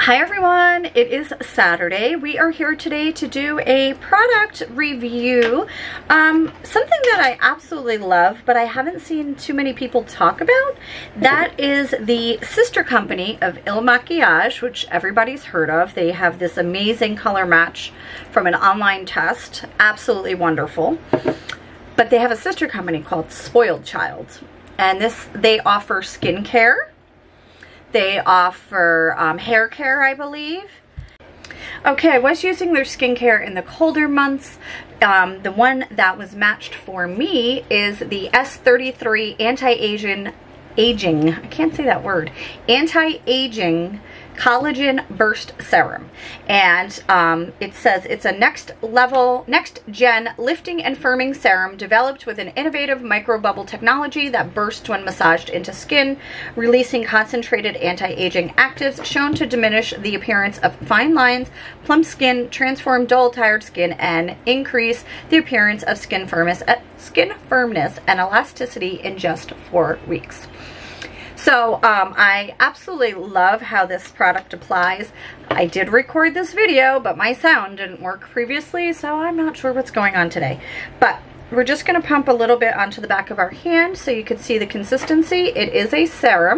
Hi everyone, it is Saturday. We are here today to do a product review. Something that I absolutely love, but I haven't seen too many people talk about. That is the sister company of Il Makiage, which everybody's heard of. They have this amazing color match from an online test. Absolutely wonderful. But they have a sister company called SpoiledChild. And they offer skincare. They offer hair care, I believe. Okay, I was using their skincare in the colder months. The one that was matched for me is the S33 Anti-Aging, I can't say that word, Anti-Aging Collagen Burst Serum. And it says it's a next gen lifting and firming serum developed with an innovative microbubble technology that bursts when massaged into skin, releasing concentrated anti-aging actives shown to diminish the appearance of fine lines, plump skin, transform dull, tired skin, and increase the appearance of skin firmness and elasticity in just 4 weeks. So I absolutely love how this product applies. I did record this video, but my sound didn't work previously, so I'm not sure what's going on today. But we're just going to pump a little bit onto the back of our hand so you can see the consistency. It is a serum.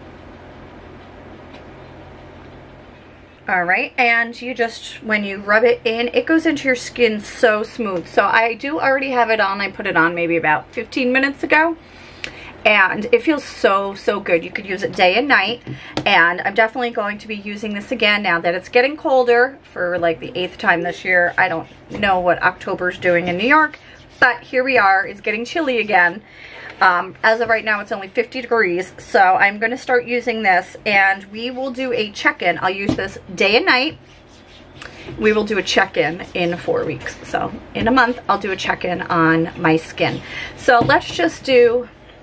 All right, and you just, when you rub it in, it goes into your skin so smooth. So I do already have it on. I put it on maybe about 15 minutes ago. And it feels so good. You could use it day and night, and I'm definitely going to be using this again now that it's getting colder for like the 8th time this year. I don't know what October's doing in New York, but here we are. It's getting chilly again. As of right now, it's only 50 degrees, so I'm going to start using this, and we will do a check-in. I'll use this day and night. We will do a check-in in 4 weeks. So in a month, I'll do a check-in on my skin. So let's just do...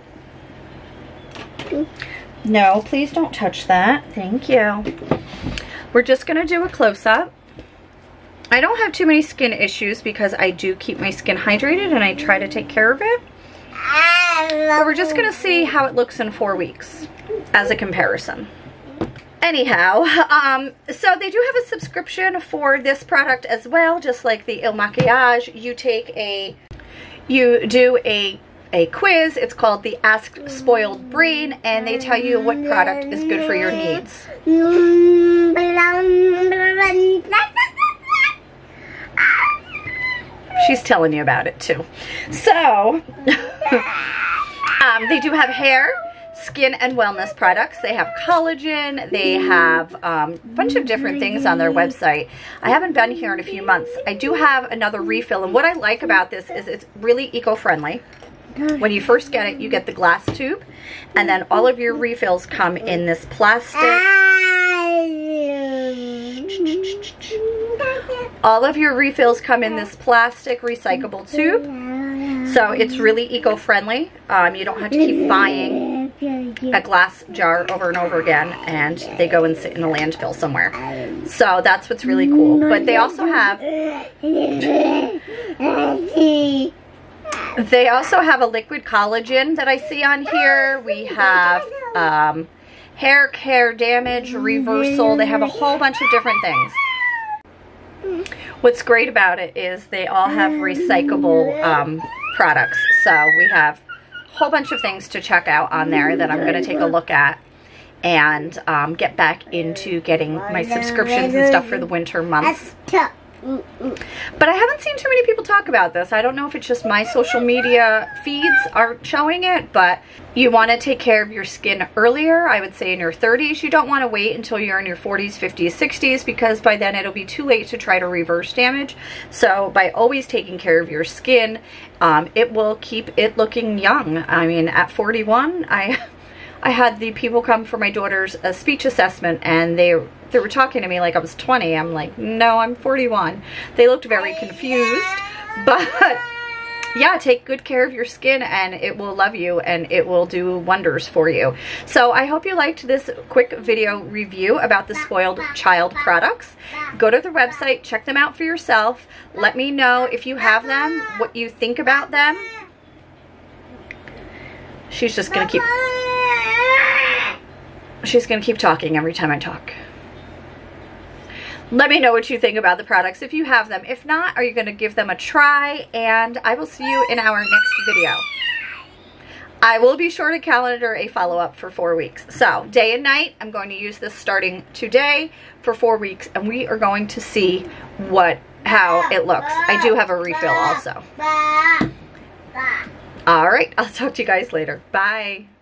No, please don't touch that. Thank you. We're just going to do a close-up. I don't have too many skin issues because I do keep my skin hydrated and I try to take care of it. But we're just going to see how it looks in 4 weeks as a comparison. Anyhow, so they do have a subscription for this product as well, just like the Il Makiage. You do a quiz. It's called the Ask Spoiled Brain, and they tell you what product is good for your needs. She's telling you about it too. So they do have hair, skin, and wellness products. They have collagen. They have a bunch of different things on their website. I haven't been here in a few months. I do have another refill, and what I like about this is it's really eco-friendly. When you first get it, you get the glass tube, and then all of your refills come in this plastic. All of your refills come in this plastic recyclable tube. So it's really eco-friendly. You don't have to keep buying a glass jar over and over again, and they go and sit in a landfill somewhere. So that's what's really cool. But they also have... They also have a liquid collagen that I see on here. We have hair care damage reversal. They have a whole bunch of different things. What's great about it is they all have recyclable products. So we have a whole bunch of things to check out on there that I'm going to take a look at and get back into getting my subscriptions and stuff for the winter months. But I haven't seen too many people talk about this. I don't know if it's just my social media feeds are showing it, but you want to take care of your skin earlier. I would say in your 30s. You don't want to wait until you're in your 40s, 50s, 60s, because by then it'll be too late to try to reverse damage. So by always taking care of your skin, it will keep it looking young. I mean, at 41, I had the people come for my daughter's speech assessment, and they were talking to me like I was 20. I'm like, no, I'm 41. They looked very confused, but yeah, take good care of your skin and it will love you and it will do wonders for you. So I hope you liked this quick video review about the SpoiledChild products. Go to the website, check them out for yourself. Let me know if you have them, what you think about them. She's just gonna keep... She's going to keep talking every time I talk. Let me know what you think about the products if you have them. If not, are you going to give them a try? And I will see you in our next video. I will be sure to calendar a follow-up for 4 weeks. So day and night, I'm going to use this starting today for 4 weeks, and we are going to see how it looks. I do have a refill also. All right, I'll talk to you guys later. Bye.